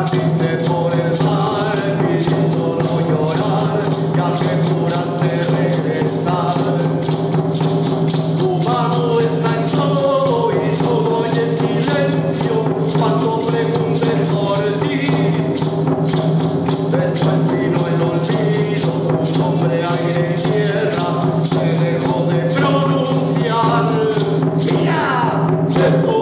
Partiste por el mar pidiendo no llorar, ya que juraste regresar. Tu mano está en todo y todo oye silencio cuando preguntes por ti. Después vino el olvido, tu nombre, aire y tierra se dejó de pronunciar. ¡Mira!